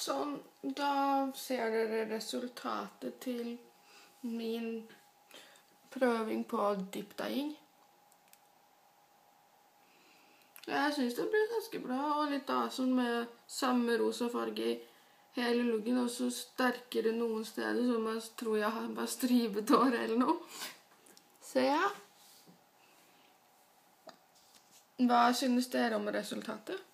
Sånn, da ser dere resultatet til min prøving på dybdaying. Jeg synes det blir ganske bra, og litt sånn med samme rosa farge i hele luggen, og så sterkere noen steder, som jeg tror jeg har bare stribet hår eller noe. Så ja. Hva synes dere om resultatet?